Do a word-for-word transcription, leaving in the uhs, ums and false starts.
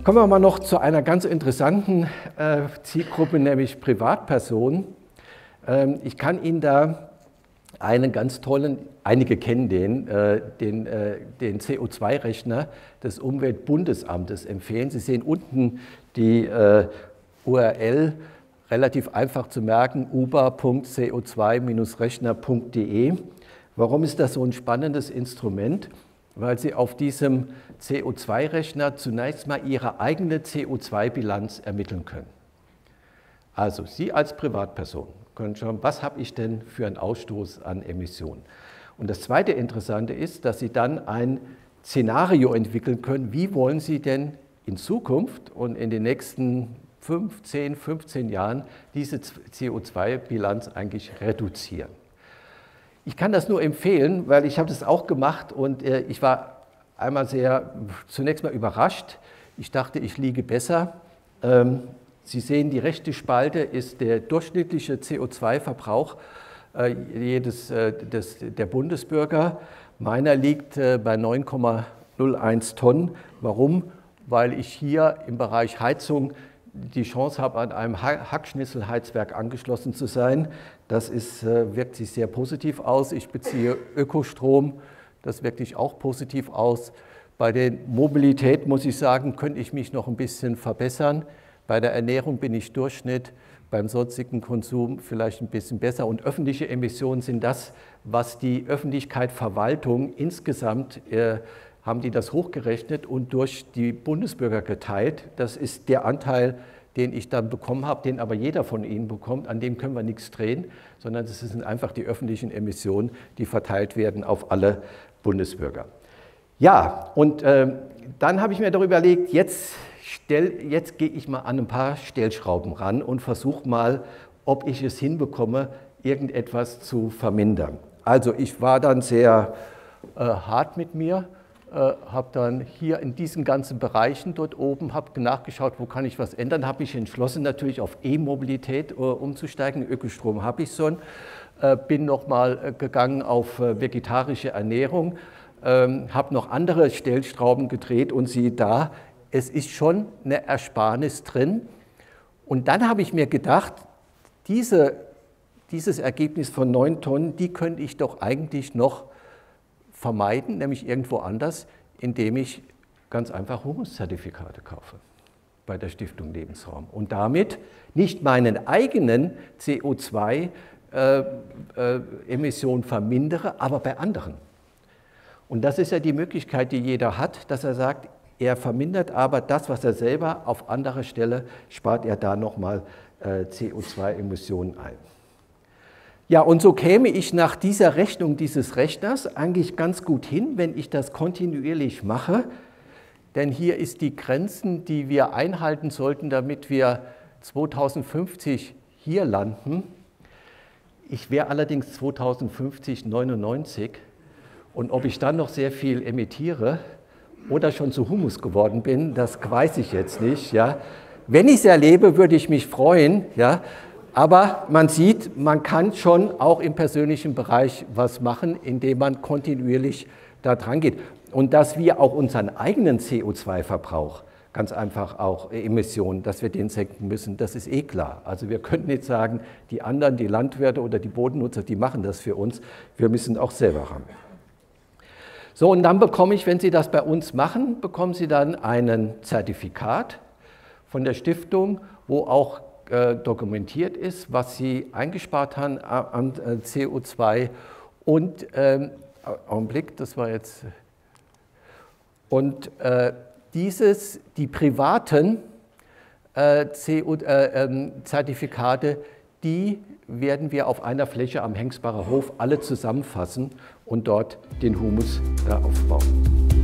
Kommen wir mal noch zu einer ganz interessanten äh, Zielgruppe, nämlich Privatpersonen. Ähm, ich kann Ihnen da einen ganz tollen, einige kennen den, äh, den, äh, den C O zwei Rechner des Umweltbundesamtes empfehlen. Sie sehen unten die äh, U R L, relativ einfach zu merken, uber punkt c o zwei rechner punkt de. Warum ist das so ein spannendes Instrument? Weil Sie auf diesem C O zwei Rechner zunächst mal Ihre eigene C O zwei Bilanz ermitteln können. Also Sie als Privatperson können schauen, was habe ich denn für einen Ausstoß an Emissionen. Und das zweite Interessante ist, dass Sie dann ein Szenario entwickeln können, wie wollen Sie denn in Zukunft und in den nächsten fünf, zehn, fünfzehn Jahren diese C O zwei Bilanz eigentlich reduzieren. Ich kann das nur empfehlen, weil ich habe das auch gemacht und äh, ich war einmal sehr, zunächst mal überrascht. Ich dachte, ich liege besser. Ähm, Sie sehen, die rechte Spalte ist der durchschnittliche C O zwei Verbrauch äh, jedes, äh, des, der Bundesbürger. Meiner liegt äh, bei neun Komma null eins Tonnen. Warum? Weil ich hier im Bereich Heizung die Chance habe, an einem Hackschnitzelheizwerk angeschlossen zu sein. Das ist, wirkt sich sehr positiv aus. Ich beziehe Ökostrom, das wirkt sich auch positiv aus. Bei der Mobilität, muss ich sagen, könnte ich mich noch ein bisschen verbessern. Bei der Ernährung bin ich Durchschnitt, beim sonstigen Konsum vielleicht ein bisschen besser. Und öffentliche Emissionen sind das, was die Öffentlichkeit, Verwaltung insgesamt äh, haben die das hochgerechnet und durch die Bundesbürger geteilt. Das ist der Anteil, den ich dann bekommen habe, den aber jeder von Ihnen bekommt. An dem können wir nichts drehen, sondern das sind einfach die öffentlichen Emissionen, die verteilt werden auf alle Bundesbürger. Ja, und äh, dann habe ich mir darüber überlegt, jetzt, stell, jetzt gehe ich mal an ein paar Stellschrauben ran und versuche mal, ob ich es hinbekomme, irgendetwas zu vermindern. Also ich war dann sehr äh, hart mit mir. Äh, habe dann hier in diesen ganzen Bereichen dort oben, habe nachgeschaut, wo kann ich was ändern, habe mich entschlossen, natürlich auf E-Mobilität äh, umzusteigen, Ökostrom habe ich schon, äh, bin nochmal äh, gegangen auf äh, vegetarische Ernährung, äh, habe noch andere Stellschrauben gedreht und siehe da, es ist schon eine Ersparnis drin. Und dann habe ich mir gedacht, diese, dieses Ergebnis von neun Tonnen, die könnte ich doch eigentlich noch vermeiden, nämlich irgendwo anders, indem ich ganz einfach Humuszertifikate kaufe bei der Stiftung Lebensraum und damit nicht meinen eigenen C O zwei Emissionen vermindere, aber bei anderen. Und das ist ja die Möglichkeit, die jeder hat, dass er sagt, er vermindert aber das, was er selber auf anderer Stelle spart, er da nochmal C O zwei Emissionen ein. Ja, und so käme ich nach dieser Rechnung dieses Rechners eigentlich ganz gut hin, wenn ich das kontinuierlich mache, denn hier ist die Grenzen, die wir einhalten sollten, damit wir zweitausendfünfzig hier landen. Ich wäre allerdings zweitausendfünfzig neunundneunzig und ob ich dann noch sehr viel emittiere oder schon zu Humus geworden bin, das weiß ich jetzt nicht. Ja. Wenn ich es erlebe, würde ich mich freuen, ja. Aber man sieht, man kann schon auch im persönlichen Bereich was machen, indem man kontinuierlich da dran geht. Und dass wir auch unseren eigenen C O zwei Verbrauch, ganz einfach auch Emissionen, dass wir den senken müssen, das ist eh klar. Also wir könnten nicht sagen, die anderen, die Landwirte oder die Bodennutzer, die machen das für uns. Wir müssen auch selber ran. So, und dann bekomme ich, wenn Sie das bei uns machen, bekommen Sie dann ein Zertifikat von der Stiftung, wo auch dokumentiert ist, was Sie eingespart haben an C O zwei und ähm, Augenblick, das war jetzt und äh, dieses, die privaten äh, C O, äh, äh, Zertifikate, die werden wir auf einer Fläche am Hengsbacher Hof alle zusammenfassen und dort den Humus äh, aufbauen.